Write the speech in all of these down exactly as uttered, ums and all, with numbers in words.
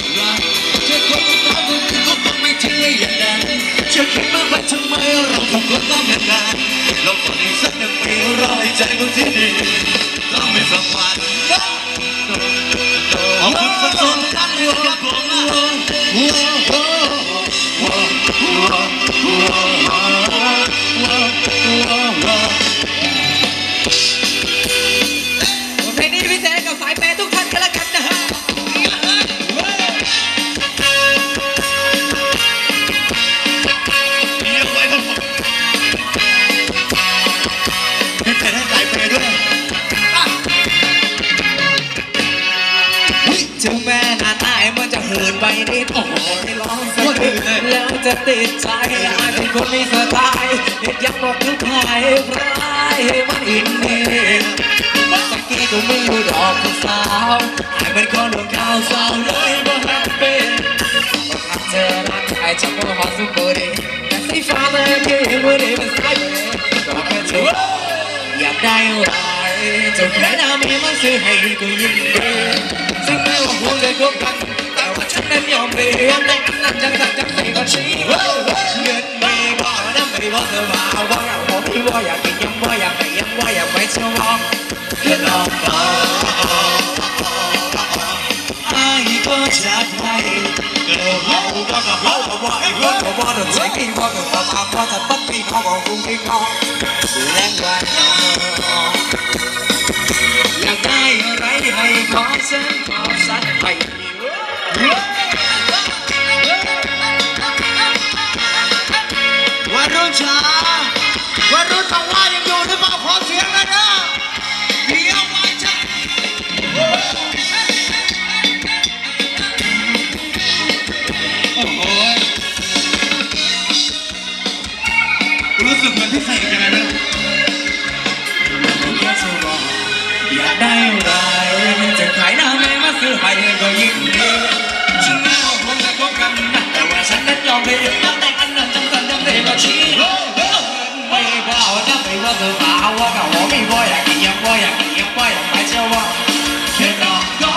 รักเธอคงต้องรู้ก็คงไม่ถึงอย่างนั้นจะคิดมากไปทำไมเราทำก็ต้องเหมือนกันเราฝันอีกสักหนึ่งปีรอให้ใจคนที่ดีต้องไม่สัมพันธ์ขอบคุณคนโสดทุกท่านเลยครับผมเพลงนี้พิเศษกับสายเปย์ทุกท่านกันละกันนะฮะถึงแม้หน้าตายมันจะเหินไปนิดโอ้โหให้ร้องสักทีแล้วจะติดใจอาจเป็นคนมีสไตล์เด็ดยังบอกทุกทายพรายมันอินเดียสักกี้ก็ไม่อยู่ดอกสาวไอ้เป็นคนดวงขาวสาวเลยบ่แฮปปี้รักเธอรักใครจะมองหาสุขดีแต่สีฟ้ามันเกี่ยวดีมันสายเบย์ก็แค่เธออยากได้อะไรจะแค่น้ำมีมันซื้อให้ก็ยินดีซึ่งไม่ว่าพูดเลยก็กันแต่ว่าฉันนั้นยอมเรียนแต่นั่นจังจังจังไม่ก็ชี้เงินไม่บอกนะไม่บอกเธอมาว่าอยากบอกพี่ว่าอยากกินยังว่าอยากไปยังว่าอยากไปเชื่อว่าแค่ลองต่อไอ้ก็จะให้เกิดเราก็กับเราว่าไอ้คนก็ว่าเราใช้กี่ว่าก็ตามว่าจะต้องมีเขาบอกคุณที่เขาแรงกว่าอยากได้อะไรให้ขอฉันขอสักให้วันรุ่งเช้าวันรุ่งตะวันยังอยู่หรือเปล่าขอเสียงเลยนะเดี๋ยวมาจ้ะโอ้โหรู้สึกเหมือนที่ใส่ยังไงไหมอยากได้อะไรจะขายหน้าแม่มาซื้อให้ก็ยิ่งดีฉันแม้ว่าคงจะคบกันนะแต่ว่าฉันนั้นยอมไปตั้งแต่อันนั้นจังจังจังเลยก็ชี้ไม่ว่าจะไม่ว่าเธอมาว่าก็ว่าไม่ว่าอยากกินยังว่าอยากกินยังว่าอยากไปเชื่อว่าแค่รอก็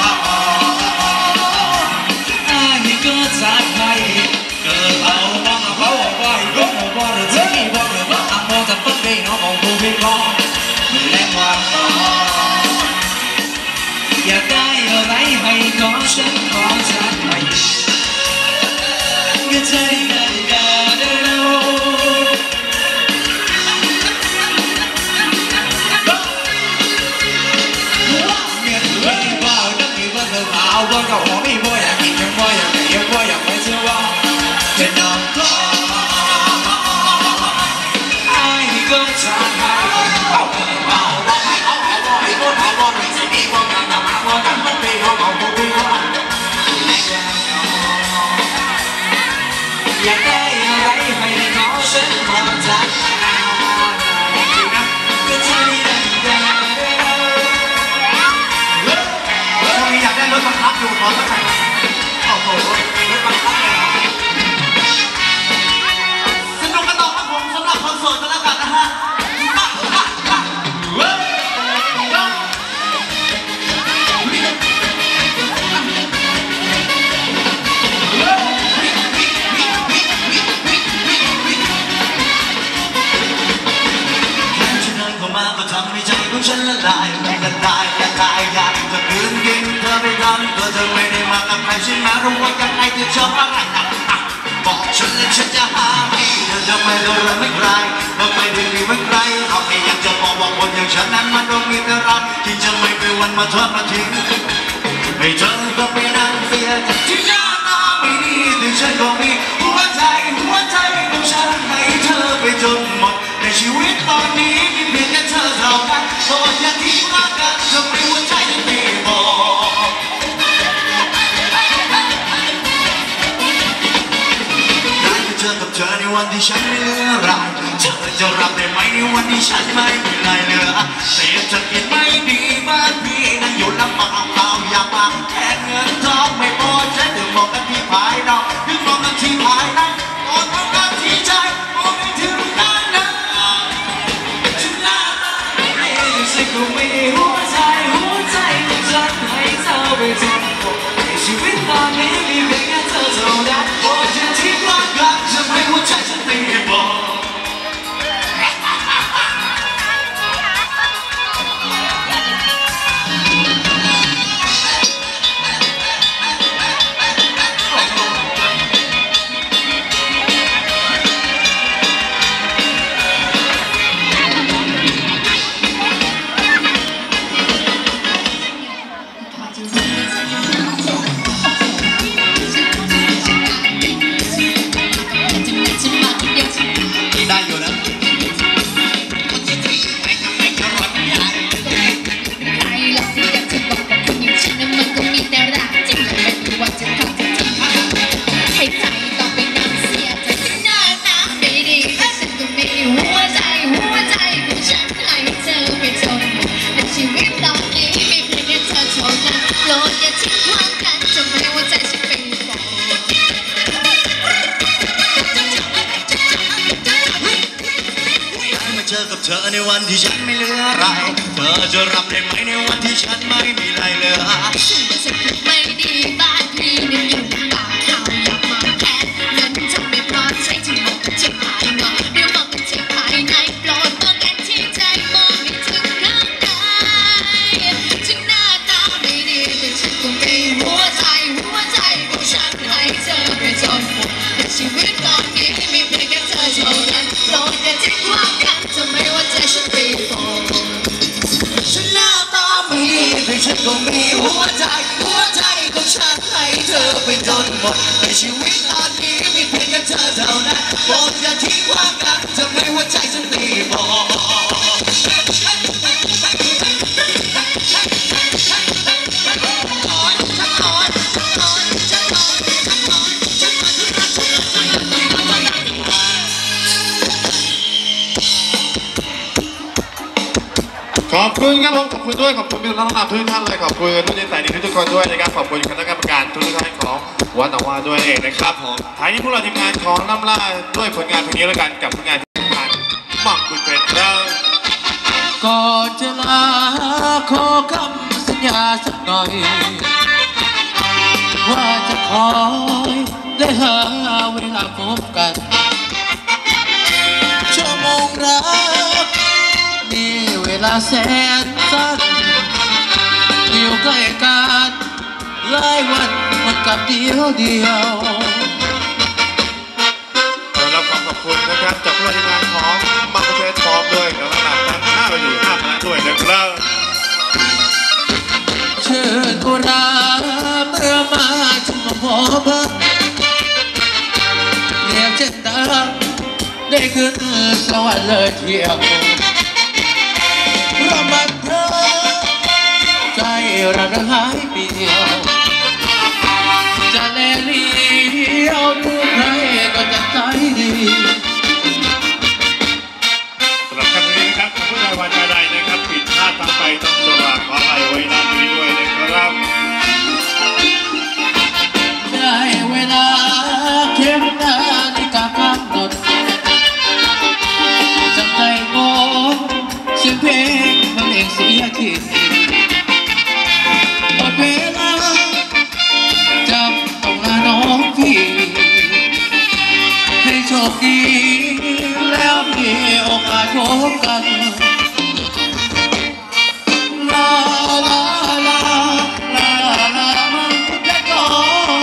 ไอ้ก็จะให้เกิดเอาบ้างเขาบอกว่าก็บอกว่าเธอจะไม่ว่าเธอว่าทำว่าจะต้องไปน้องของกูพี่น้องแรงกว่าอยากได้อะไรให้ขอฉันขอฉันให้ก็ใจกันกันเราเงินไม่ว่านักมีว่าเธอมาเอาว่าก็ไม่ว่าอยากกินยังว่าอยากไปยังว่าอยากไปเชื่อว่าแค่น้องก็ไอ้ก็จะให้เอาเอาว่าให้เอาเอาว่าให้ก็เอาว่าไม่ใช่ดีว่ากันนะว่ากันไม่เป็นเขาเอาบุญเขาอยากได้อะไรให้ขอฉันขอจัดก็ใจดังดังช่วงนี้อยากได้รถบังคับอยู่ขอสักคันโอ้โหรถบังคับสนุกกันต่อครับผมสำหรับคอนเสิร์ตกันแล้วกันนะฮะฉันละลายไม่ละลายละลายอยากจะคืนกินเธอไปก่อนเธอเธอไม่ได้มากับใครใช่ไหมรู้ว่ายังไงเธอชอบอะไรนะบอกฉันและฉันจะหาให้เธอจะไม่เลยไม่ใครเธอไม่ได้ดีไม่ใครเอาแค่อยากจะบอกว่าคนอย่างฉันนั้นมันต้องมีแต่รักที่จะไม่เป็นวันมาทอดมาทิ้งให้เธอก็ไปนั่งเสียที่หน้าตาไม่ดีแต่ฉันก็มีหัวใจหัวใจของฉันให้เธอไปจนหมดในชีวิตตอนนี้มีเพียงแค่เธอเท่านั้นโปรดอย่าทิ้งรักกันจะไม่หัวใจจะไม่บอกได้ไปเจอกับเธอในวันที่ฉันไม่เหลืออะไรเธอจะรับได้ไหมในวันที่ฉันไม่มีอะไรเหลือเศรษฐกิจไม่ดีบ้านพี่นั่งอยู่ลำบากเปล่าอยากมาแค่เงินทองไม่พอใช้ถึงมองกันที่ภายนอกถึงมองกันที่ภายในมองกันที่ใจมองกันถึงนั้นนะฉันน่าไม่ได้สิกูไม่หัวใจหัวใจของฉันให้เธอไปจนหมดในชีวิตตอนนี้วันที่ฉันไม่เหลืออะไรเธอจะรับได้ไหมในวันที่ฉันไม่มีอะไรเหลือฉันจะคิดไม่ดีบ้านพี่นี่อยู่ปากเขาอยากมาแค่เงินจะไม่พอใช้ที่หมดที่ภายนอกเดี๋ยวมองกันที่ภายในโปรดบอกกันที่ใจมองไม่ถึงข้างในถึงหน้าตาไม่ดีแต่ฉันก็มีหัวใจหัวใจของฉันให้เธอไปจนหมดแต่ชีวิตตอนนี้มีเพียงแค่เธอเท่านั้นโปรดอย่าทิ้งความกันจะไม่ว่าใจฉันปีโป้ฉันหน้าตาไม่ดีแต่ฉันก็มีหัวใจหัวใจของฉันให้เธอไปจนหมดแต่ชีวิตตอนนี้มีเพียงแค่เธอเท่านั้นโปรดอย่าทิ้งความกันจะไม่ว่าใจฉันปีโป้ขอบคุณครับผมขอบคุณด้วยขอบคุณพี่น้องทุกท่านเลยขอบคุณทุกใจดีทุกคนด้วยนะครับขอบคุณคณะกรรมการทุกท่านของวัดหนองว่าด้วยเองนะครับผมท้ายนี้พวกเราทีมงานของน้ำล่าด้วยผลงานเพลงนี้แล้วกันกับผลงานที่ผ่านหม่องคุณเป็นเราก่อนจะลาขอคำสัญญาสักหน่อยว่าจะคอยได้หาเวลาพบกันชั่วโมงรักนี่เวลาแสนสั้นอยู่ใกล้กันหลายวันมันกับเดียวเดียวเราขอขอบคุณนะครับจากผู้ทีมงานของมังกรเพชรพร้อมด้วยกับระดับทั้งห้าไปอยู่ห้าคณะด้วยนะครับเชิญอุราเมื่อมาชุมพบเรียกเช่นดังได้ขึ้นสวรรค์เลยเที่ยวระมัดเธอใจระหายเปียวจะแลเลี้ยวดูใครก็จะใจดีสำหรับคำนี้นะครับผู้ใดวันใดนะครับผิดพลาดทางไปต้องตัวขออภัยไว้ณที่นี้ด้วยนะครับได้เวลาเข้มนาฬิกากำหนดจำใจงงเสียงเพลงบรรเลงเสียขีดหมดเวลาจำต้องลาน้องพี่ให้โชคดีแล้วมีโอกาสพบกันลาลาลาลาลามันจะก่อน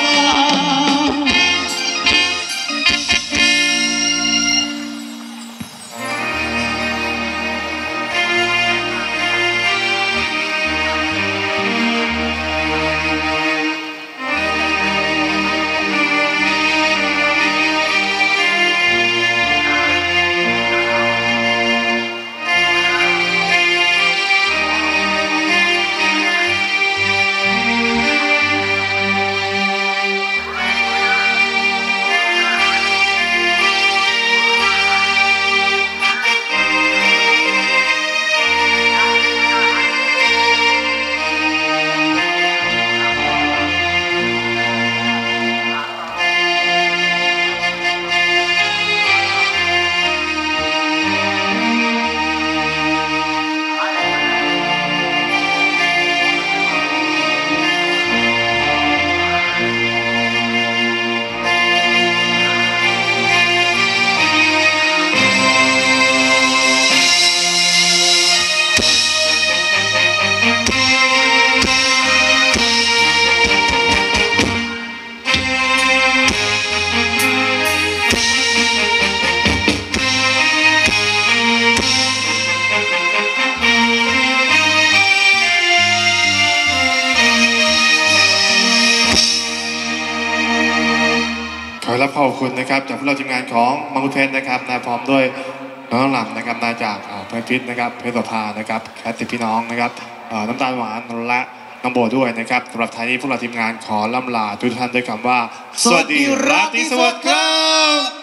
รับขอบคุณนะครับจากพวกเราทีมงานของมังคุดเพชรนะครับนะพร้อมด้วยน้องหลับนะครับมาจากเพชรพิษนะครับเพชรสภานะครับแคทติพี่น้องนะครับน้ำตาลหวานและน้องโบด้วยนะครับสำหรับท้ายนี้พวกเราทีมงานขอล่ำลาทุกท่านด้วยคำว่าสวัสดีราตรีสวัสดิ์ครับ